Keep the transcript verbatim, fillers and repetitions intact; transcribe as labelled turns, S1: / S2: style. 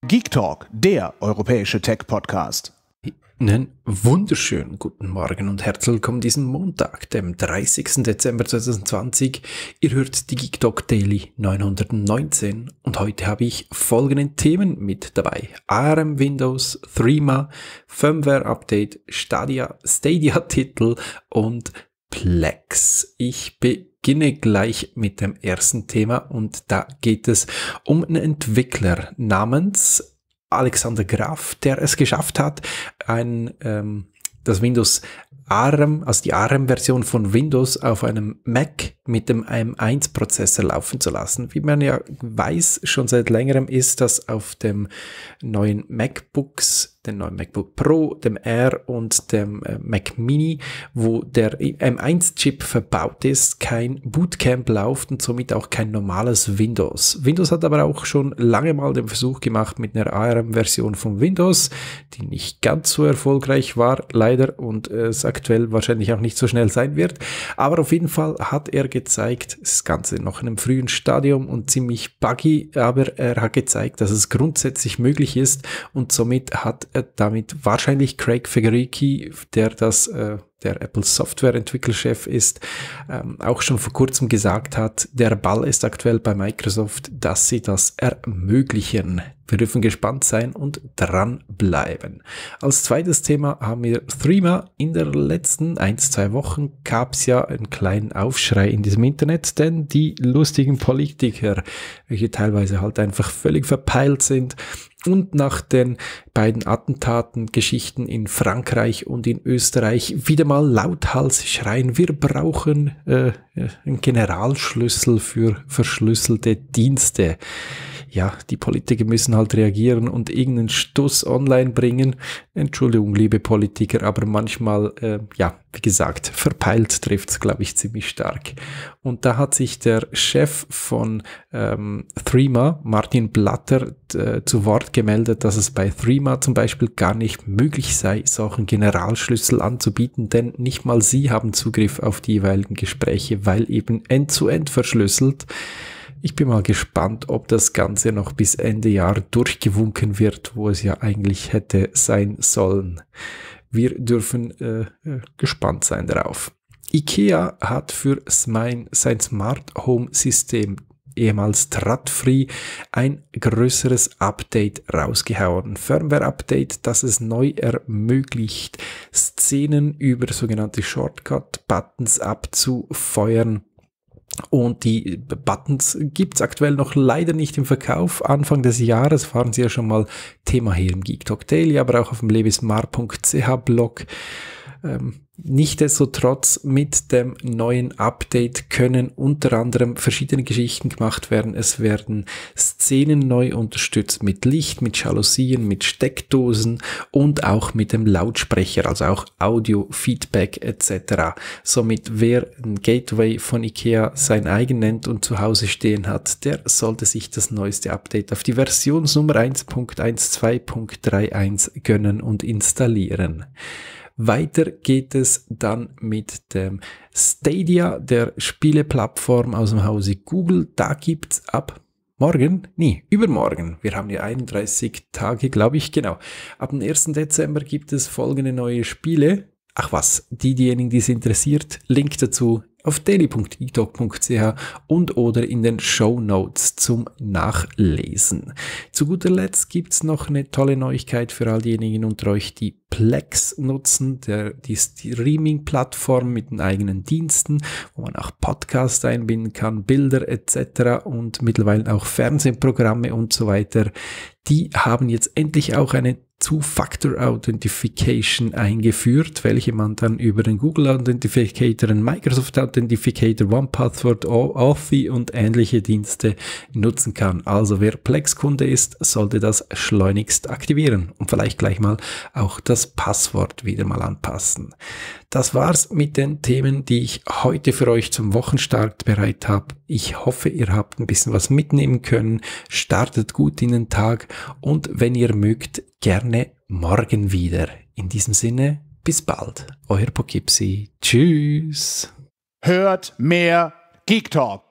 S1: Geek Talk, der europäische Tech-Podcast.
S2: Einen wunderschönen guten Morgen und herzlich willkommen diesen Montag, dem dreißigsten Dezember zweitausendzwanzig. Ihr hört die Geek Talk Daily neunhundertneunzehn und heute habe ich folgende Themen mit dabei. A R M Windows, Threema, Firmware Update, Stadia, Stadia-Titel und Plex. Ich beginne gleich mit dem ersten Thema und da geht es um einen Entwickler namens Alexander Graf, der es geschafft hat, ein, ähm, das Windows A R M, also die A R M-Version von Windows auf einem Mac mit dem A M eins Prozessor laufen zu lassen. Wie man ja weiß, schon seit längerem ist das auf dem neuen MacBooks, dem neuen MacBook Pro, dem Air und dem äh, Mac Mini, wo der A M eins Chip verbaut ist, kein Bootcamp läuft und somit auch kein normales Windows. Windows hat aber auch schon lange mal den Versuch gemacht mit einer A R M-Version von Windows, die nicht ganz so erfolgreich war, leider, und äh, es aktuell wahrscheinlich auch nicht so schnell sein wird. Aber auf jeden Fall hat er gezeigt, das Ganze noch in einem frühen Stadium und ziemlich buggy, aber er hat gezeigt, dass es grundsätzlich möglich ist und somit hat er damit wahrscheinlich Craig Federighi, der das äh, der Apple Software-Entwicklerchef ist, ähm, auch schon vor kurzem gesagt hat, der Ball ist aktuell bei Microsoft, dass sie das ermöglichen. Wir dürfen gespannt sein und dranbleiben. Als zweites Thema haben wir Threema. In der letzten ein, zwei Wochen gab es ja einen kleinen Aufschrei in diesem Internet, denn die lustigen Politiker, welche teilweise halt einfach völlig verpeilt sind, und nach den beiden Attentaten-Geschichten in Frankreich und in Österreich wieder mal lauthals schreien, wir brauchen äh, einen Generalschlüssel für verschlüsselte Dienste. Ja, die Politiker müssen halt reagieren und irgendeinen Stuss online bringen. Entschuldigung, liebe Politiker, aber manchmal, äh, ja, wie gesagt, verpeilt trifft's, glaube ich, ziemlich stark. Und da hat sich der Chef von ähm, Threema, Martin Blatter, äh, zu Wort gemeldet, dass es bei Threema zum Beispiel gar nicht möglich sei, solchen Generalschlüssel anzubieten, denn nicht mal sie haben Zugriff auf die jeweiligen Gespräche, weil eben end-zu-end verschlüsselt. Ich bin mal gespannt, ob das Ganze noch bis Ende Jahr durchgewunken wird, wo es ja eigentlich hätte sein sollen. Wir dürfen äh, gespannt sein darauf. IKEA hat für sein, sein Smart Home System, ehemals Tradfri, ein größeres Update rausgehauen. Firmware-Update, das es neu ermöglicht, Szenen über sogenannte Shortcut-Buttons abzufeuern. Und die Buttons gibt es aktuell noch leider nicht im Verkauf. Anfang des Jahres waren sie ja schon mal Thema hier im Geek Talk Daily, aber auch auf dem lebismar punkt c h Blog. Ähm, Nichtsdestotrotz mit dem neuen Update können unter anderem verschiedene Geschichten gemacht werden. Es werden Szenen neu unterstützt mit Licht, mit Jalousien, mit Steckdosen und auch mit dem Lautsprecher, also auch Audio, Feedback et cetera. Somit wer ein Gateway von IKEA sein eigen nennt und zu Hause stehen hat, der sollte sich das neueste Update auf die Versionsnummer eins Punkt zwölf Punkt einunddreißig gönnen und installieren. Weiter geht es dann mit dem Stadia, der Spieleplattform aus dem Hause Google. Da gibt's ab morgen, nee, übermorgen, wir haben ja einunddreißig Tage, glaube ich, genau. Ab dem ersten Dezember gibt es folgende neue Spiele. Ach was, die, diejenigen, die es interessiert, Link dazu auf daily punkt geektalk punkt c h und oder in den Shownotes zum Nachlesen. Zu guter Letzt gibt's noch eine tolle Neuigkeit für all diejenigen unter euch, die Plex nutzen, der, die Streaming-Plattform mit den eigenen Diensten, wo man auch Podcasts einbinden kann, Bilder et cetera und mittlerweile auch Fernsehprogramme und so weiter. Die haben jetzt endlich auch eine Two-Factor-Authentification eingeführt, welche man dann über den Google Authenticator, den Microsoft Authenticator, OnePassword, Authy und ähnliche Dienste nutzen kann. Also wer Plex-Kunde ist, sollte das schleunigst aktivieren und vielleicht gleich mal auch das Passwort wieder mal anpassen. Das war's mit den Themen, die ich heute für euch zum Wochenstart bereit habe. Ich hoffe, ihr habt ein bisschen was mitnehmen können. Startet gut in den Tag und wenn ihr mögt, gerne morgen wieder. In diesem Sinne, bis bald. Euer Poughkeepsie. Tschüss.
S1: Hört mehr Geek Talk.